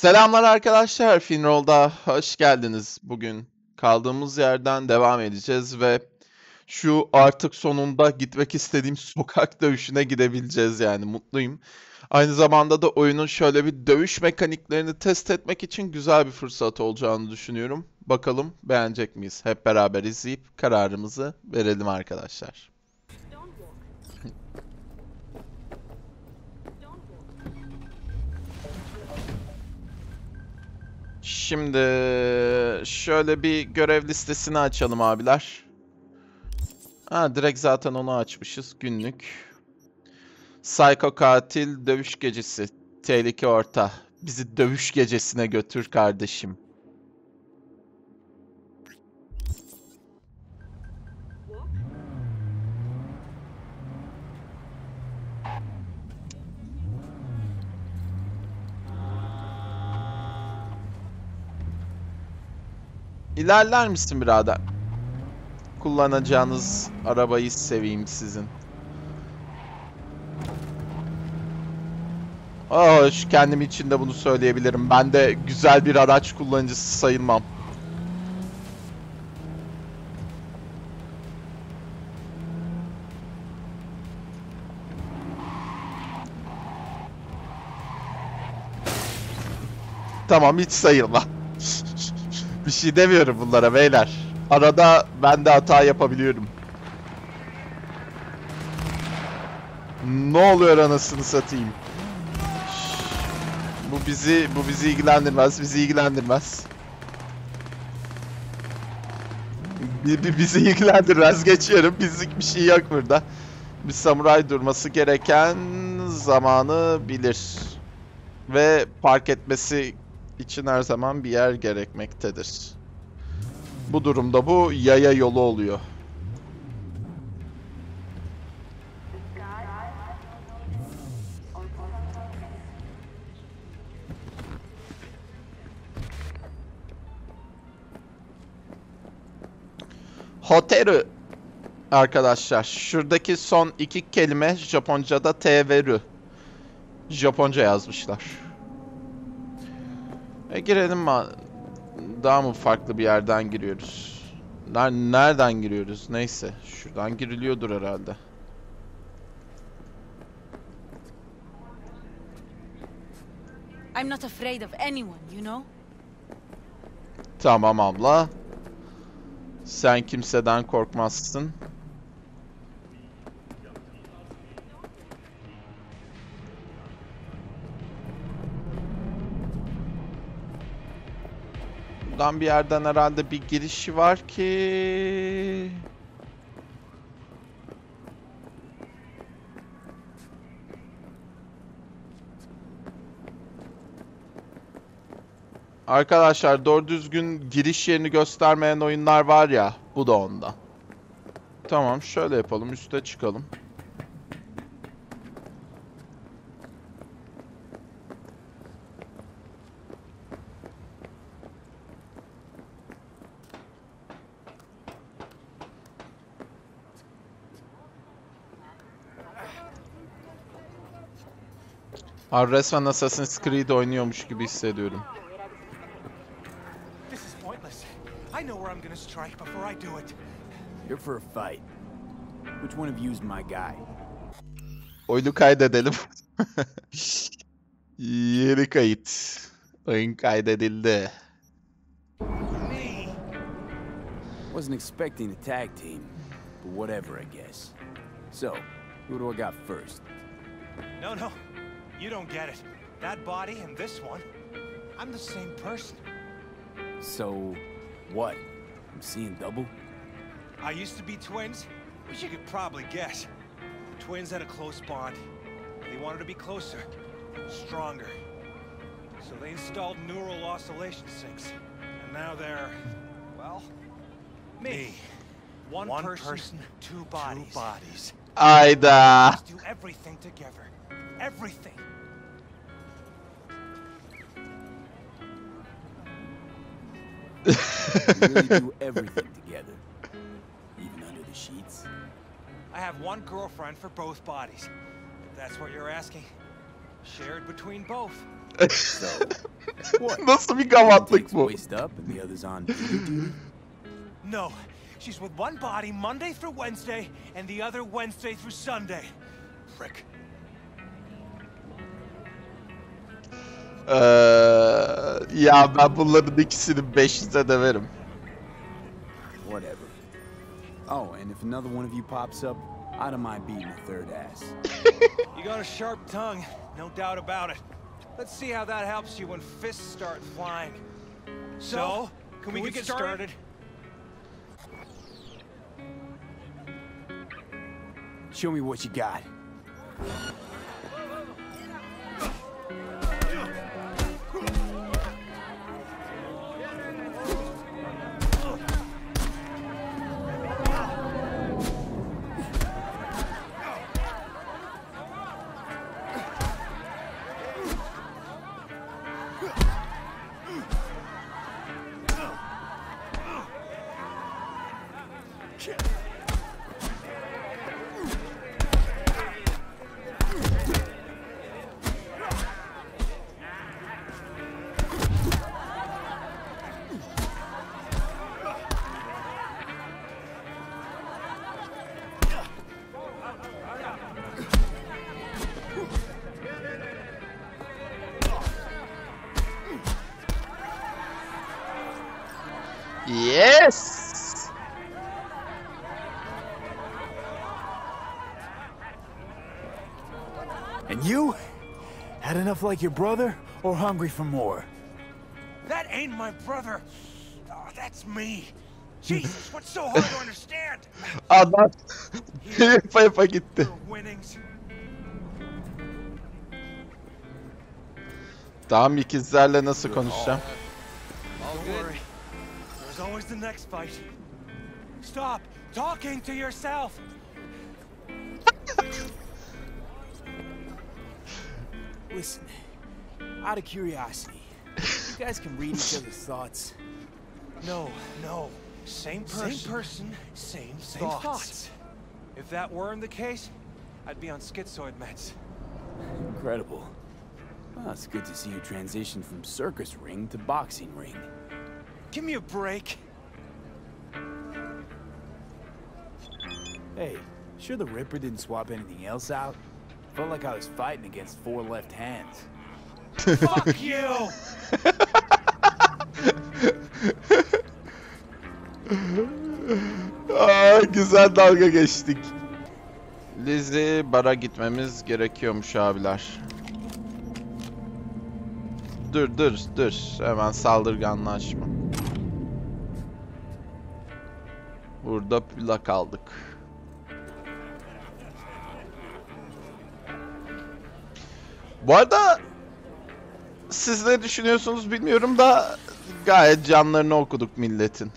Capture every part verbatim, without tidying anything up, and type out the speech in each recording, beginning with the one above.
Selamlar arkadaşlar, Finroll'da hoş geldiniz. Bugün kaldığımız yerden devam edeceğiz ve şu artık sonunda gitmek istediğim sokak dövüşüne gidebileceğiz yani mutluyum. Aynı zamanda da oyunun şöyle bir dövüş mekaniklerini test etmek için güzel bir fırsat olacağını düşünüyorum. Bakalım beğenecek miyiz? Hep beraber izleyip kararımızı verelim arkadaşlar. Şimdi şöyle bir görev listesini açalım abiler. Ha, direkt zaten onu açmışız. Günlük. Psycho katil dövüş gecesi. Tehlike orta. Bizi dövüş gecesine götür kardeşim. İlerler misin birader? Kullanacağınız arabayı seveyim sizin. Oh, şu kendim için de bunu söyleyebilirim. Ben de güzel bir araç kullanıcısı sayılmam. Tamam, hiç sayılmam. Bir şey demiyorum bunlara beyler. Arada ben de hata yapabiliyorum. Ne oluyor anasını satayım? Bu bizi bu bizi ilgilendirmez, bizi ilgilendirmez. Bir, bir bizi ilgilendirmez, geçiyorum. Bizlik bir şey yok burada. Bir samuray durması gereken zamanı bilir. Ve park etmesi için her zaman bir yer gerekmektedir. Bu durumda bu yaya yolu oluyor. Hoteru arkadaşlar. Şuradaki son iki kelime Japonca'da T ve R. Japonca yazmışlar. E girelim mi? Daha mı farklı bir yerden giriyoruz? Nereden giriyoruz? Neyse. Şuradan giriliyordur herhalde. I'm not afraid of anyone, you know? Tamam abla. Sen kimseden korkmazsın. Buradan bir yerden herhalde bir girişi var ki... Arkadaşlar doğru düzgün giriş yerini göstermeyen oyunlar var ya, bu da ondan. Tamam, şöyle yapalım, üste çıkalım. Abi resmen Assassin's Creed oynuyormuş gibi hissediyorum. I know where I'm gonna strike before I do it. You're for a fight. Which one of you's my guy? Oyunu kaydedelim. Yeni kayıt. Oyun kaydedildi. Me? Wasn't expecting a tag team, but whatever, I guess. So, who do I got first? No, no. You don't get it. That body and this one, I'm the same person. So, what? I'm seeing double? I used to be twins, but you could probably guess. Twins had a close bond. They wanted to be closer, stronger. So they installed neural oscillation sinks. And now they're, well, me. One, One person, person, two bodies. Two bodies. Ayda. Let's do everything together. Everything. We really do everything together. Even under the sheets. I have one girlfriend for both bodies. If that's what you're asking. Shared between both. So, what? Nasıl bir One gavatlık takes bu? waist up and the other's on duty duty? No, she's with one body Monday through Wednesday, and the other Wednesday through Sunday. Frick. Ee, ya ben bunların ikisini beşize de verim. Whatever. Oh, and if another one of you pops up, I don't mind beating a third ass. You got a sharp tongue, no doubt about it. Let's see how that helps you when fists start flying. So, can, we, get, started? Show me what you got. Yes! And you? Had enough like your brother, or hungry for more? That ain't my brother. Oh, that's me. Jesus, what's so hard to understand? Adam yapa yapa gitti. Your winnings. Tamam, ikizlerle nasıl konuşacağım? Don't worry. There's always the next fight. Stop talking to yourself. Listen, out of curiosity, you guys can read each other's thoughts. No, no. Same person. Same person. Same, same thoughts. thoughts. If that weren't the case, I'd be on schizoid meds. Incredible. Well, it's good to see you transition from circus ring to boxing ring. Give me a break. Hey, sure the Ripper didn't swap anything else out? Felt like I was fighting against four left hands. Fuck you! Aa, güzel dalga geçtik. Lizzie, bara gitmemiz gerekiyormuş abiler. Dur dur dur. Hemen saldırganlaşma. Burada plak aldık. Bu arada siz ne düşünüyorsunuz bilmiyorum da gayet canlarını okuduk milletin.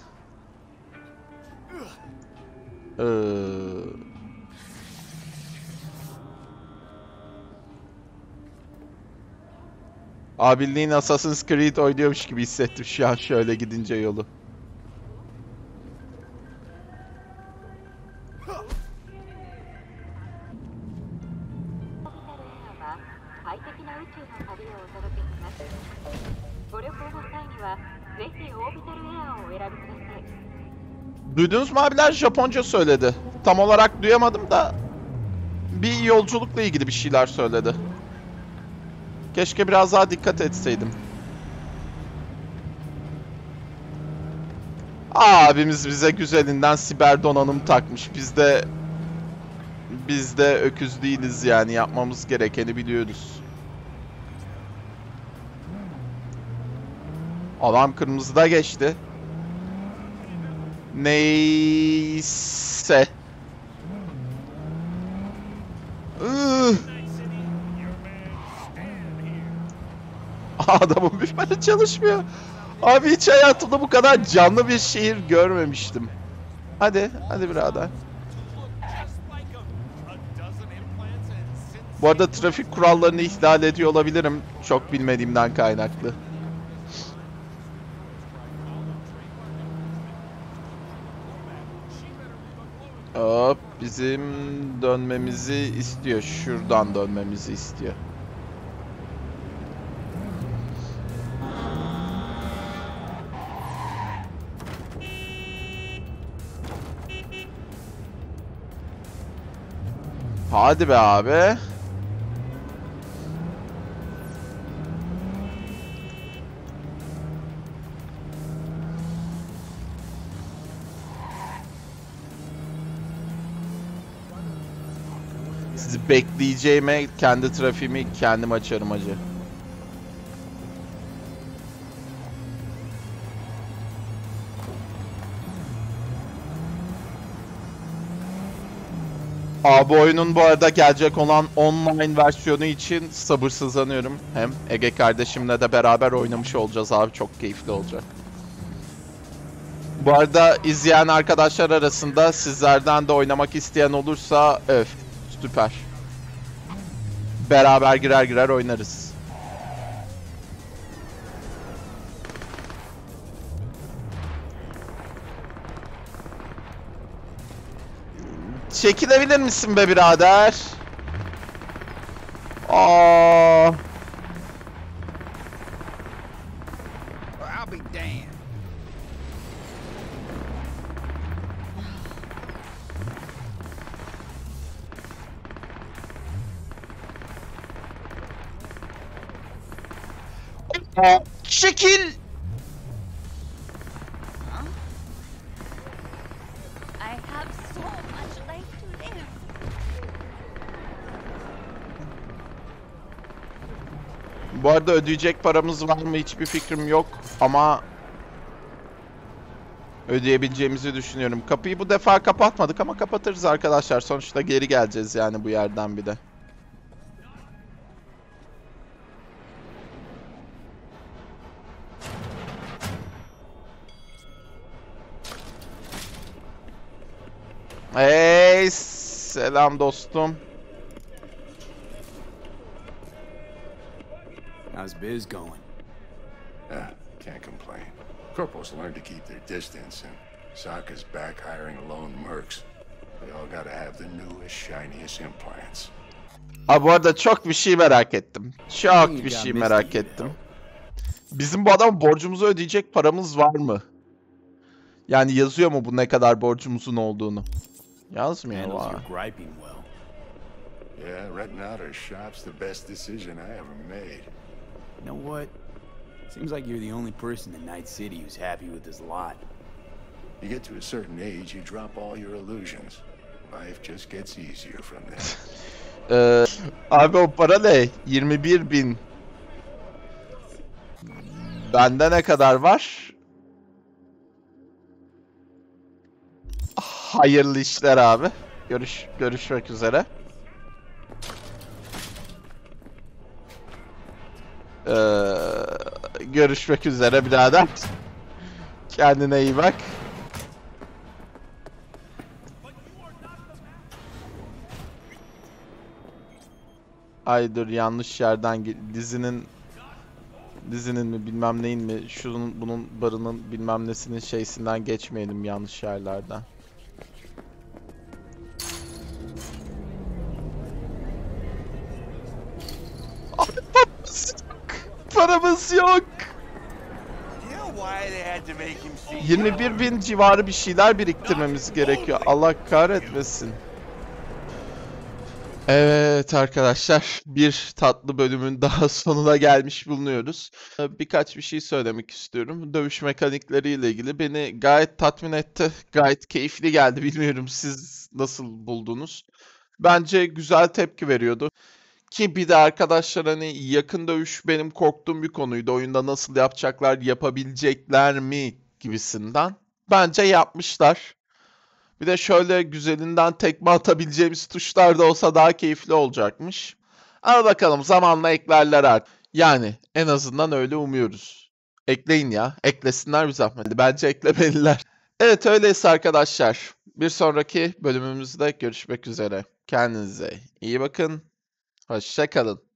Ee... Abi bildiğin Assassin's Creed oynuyormuş gibi hissettim şu an şöyle gidince yolu. Duydunuz mu abiler? Japonca söyledi. Tam olarak duyamadım da bir yolculukla ilgili bir şeyler söyledi. Keşke biraz daha dikkat etseydim. Abimiz bize güzelinden siber donanım takmış. Biz de biz de öküz değiliz yani, yapmamız gerekeni biliyoruz. Adam kırmızıda geçti. Neyse. Iıı. Adamın büferi çalışmıyor. Abi hiç hayatımda bu kadar canlı bir şehir görmemiştim. Hadi, hadi birader. Bu arada trafik kurallarını ihlal ediyor olabilirim. Çok bilmediğimden kaynaklı. Hop, bizim dönmemizi istiyor. Şuradan dönmemizi istiyor. Hadi be abi. Sizi bekleyeceğime kendi trafiğimi kendim açarım hacı. Abi oyunun bu arada gelecek olan online versiyonu için sabırsızlanıyorum. Hem Ege kardeşimle de beraber oynamış olacağız abi. Çok keyifli olacak. Bu arada izleyen arkadaşlar arasında sizlerden de oynamak isteyen olursa öf süper. Beraber girer girer oynarız. Çekilebilir misin be birader? Aa. I'll be damned. Çekil. I have so much life to live. Bu arada ödeyecek paramız var mı hiçbir fikrim yok ama ödeyebileceğimizi düşünüyorum. Kapıyı bu defa kapatmadık ama kapatırız arkadaşlar. Sonuçta geri geleceğiz yani bu yerden bir de. Hey, selam dostum. How's biz going? Yeah, can't complain. Corporals learn to keep their distance, and Sokka's back hiring lone mercs. They all gotta have the newest, shiniest implants. Abi bu arada çok bir şey merak ettim. Çok bir şey merak ettim. Bizim bu adama borcumuzu ödeyecek paramız var mı? Yani yazıyor mu bu ne kadar borcumuzun olduğunu? Yazmıyor Handles var. your griping well. Yeah, renting out our shop's the best decision I ever made. You know what? Seems like you're the only person in Night City who's happy with this lot. You get to a certain age, you drop all your illusions. Life just gets easier from there. Ee, abi o para ne? yirmi bir bin. Bende ne kadar var? Hayırlı işler abi. Görüş görüşmek üzere. Ee, görüşmek üzere birader. Kendine iyi bak. Ay dur yanlış yerden dizinin dizinin mi bilmem neyin mi şunun bunun barının bilmem nesinin şeysinden geçmeyelim yanlış yerlerden. Abi paramız yok. Paramız yok. yirmi bir bin civarı bir şeyler biriktirmemiz gerekiyor. Allah kahretmesin. Evet arkadaşlar, bir tatlı bölümün daha sonuna gelmiş bulunuyoruz. Birkaç bir şey söylemek istiyorum. Dövüş mekanikleriyle ilgili beni gayet tatmin etti. Gayet keyifli geldi. Bilmiyorum siz nasıl buldunuz? Bence güzel tepki veriyordu. Ki bir de arkadaşlar hani yakın dövüş benim korktuğum bir konuydu. Oyunda nasıl yapacaklar, yapabilecekler mi gibisinden. Bence yapmışlar. Bir de şöyle güzelinden tekme atabileceğimiz tuşlar da olsa daha keyifli olacakmış. Ama bakalım zamanla eklerler artık. Yani en azından öyle umuyoruz. Ekleyin ya. Eklesinler bir zahmet. Bence eklemeliler. Evet öyleyse arkadaşlar. Bir sonraki bölümümüzde görüşmek üzere. Kendinize iyi bakın. Hoşça kalın.